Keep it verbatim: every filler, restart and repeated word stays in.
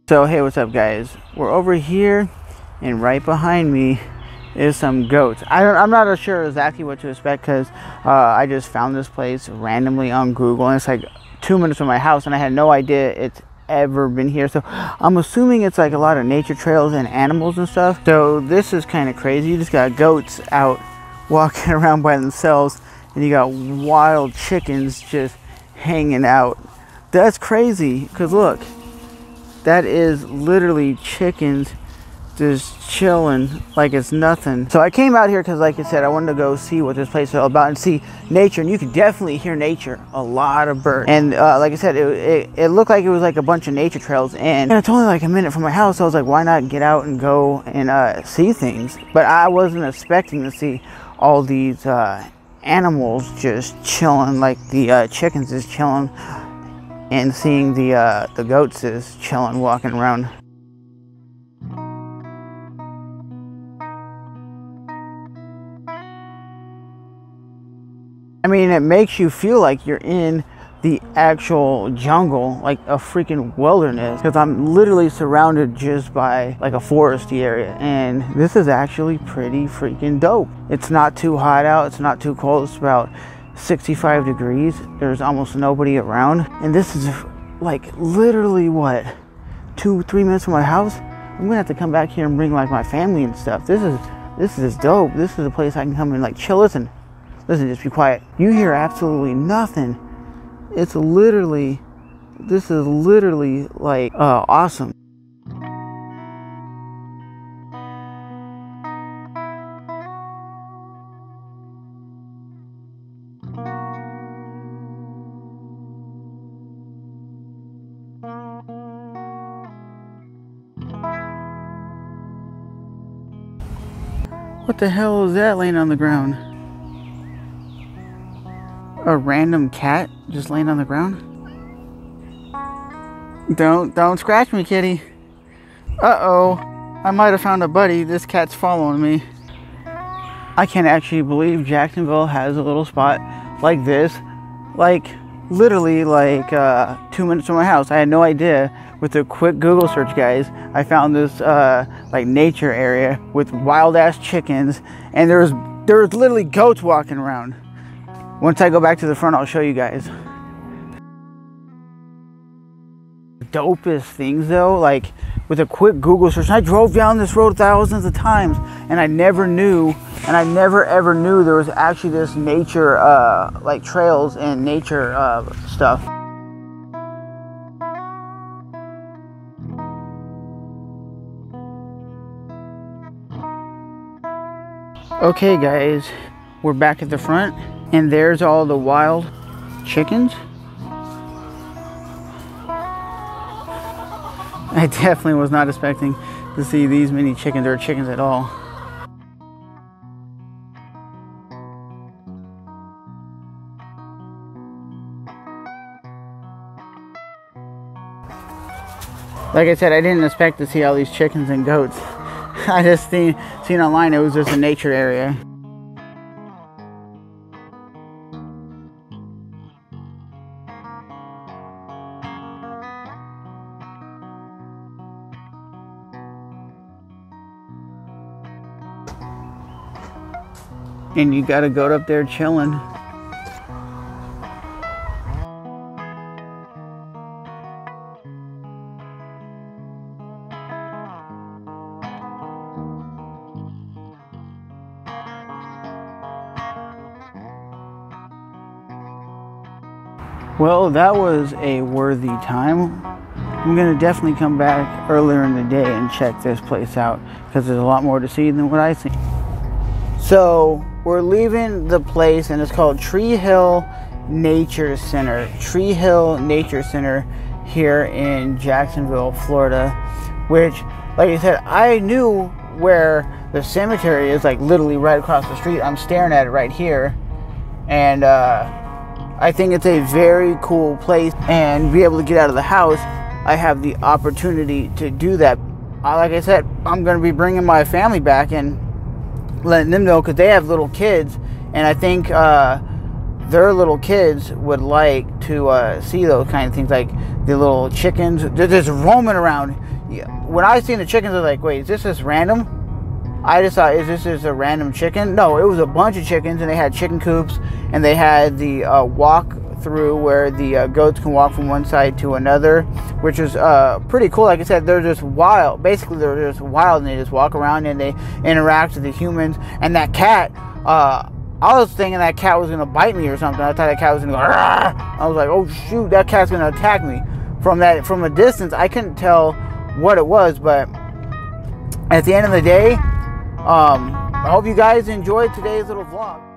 So hey, what's up guys? We're over here and right behind me is some goats. I don't, I'm not sure exactly what to expect because uh, I just found this place randomly on Google and it's like two minutes from my house and I had no idea it's ever been here. So I'm assuming it's like a lot of nature trails and animals and stuff. So this is kind of crazy. You just got goats out walking around by themselves and you got wild chickens just hanging out. That's crazy because look, that is literally chickens just chilling like it's nothing. So I came out here because, like I said, I wanted to go see what this place is all about and see nature. And you can definitely hear nature, a lot of birds. And uh, like I said, it, it, it looked like it was like a bunch of nature trails. And, and it's only like a minute from my house. So I was like, why not get out and go and uh, see things? But I wasn't expecting to see all these uh, animals just chilling, like the uh, chickens is chilling. And seeing the uh, the goats is chilling, walking around. I mean, it makes you feel like you're in the actual jungle, like a freaking wilderness, because I'm literally surrounded just by like a foresty area, and this is actually pretty freaking dope. It's not too hot out, it's not too cold, it's about sixty-five degrees. There's almost nobody around, and this is like literally what, two three minutes from my house. I'm gonna have to come back here and bring like my family and stuff. This is this is dope. This is a place I can come and like chill. Listen, listen, just be quiet. You hear absolutely nothing. It's literally, this is literally like uh, awesome. What the hell is that laying on the ground? A random cat just laying on the ground? Don't, don't scratch me, kitty. Uh-oh, I might have found a buddy. This cat's following me. I can't actually believe Jacksonville has a little spot like this. Like, literally like uh, two minutes from my house. I had no idea. With a quick Google search, guys, I found this uh, like nature area with wild ass chickens, and there's there's literally goats walking around. Once I go back to the front, I'll show you guys. The dopest things though, like with a quick Google search, I drove down this road thousands of times, and I never knew, and I never ever knew there was actually this nature uh, like trails and nature uh, stuff. Okay guys, we're back at the front and there's all the wild chickens. I definitely was not expecting to see these many chickens or chickens at all. Like I said, I didn't expect to see all these chickens and goats. I just seen, seen online it was just a nature area. And you got a goat up there chilling. Well, that was a worthy time. I'm gonna definitely come back earlier in the day and check this place out because there's a lot more to see than what I see. So we're leaving the place and it's called Tree Hill Nature Center. Tree Hill Nature Center here in Jacksonville, Florida, which, like I said, I knew where the cemetery is, like literally right across the street. I'm staring at it right here, and uh, I think it's a very cool place, and be able to get out of the house, I have the opportunity to do that. Uh, like I said, I'm going to be bringing my family back and letting them know because they have little kids, and I think uh, their little kids would like to uh, see those kind of things, like the little chickens. They're just roaming around. yeah, when I seen the chickens, I was like, wait, is this just random? I just thought, is this just a random chicken? No, it was a bunch of chickens, and they had chicken coops, and they had the uh, walk through where the uh, goats can walk from one side to another, which is uh, pretty cool. Like I said, they're just wild. Basically, they're just wild, and they just walk around and they interact with the humans. And that cat, uh, I was thinking that cat was gonna bite me or something. I thought that cat was gonna go. Argh! I was like, oh shoot, that cat's gonna attack me. From that, from a distance, I couldn't tell what it was, but at the end of the day, um, I hope you guys enjoyed today's little vlog.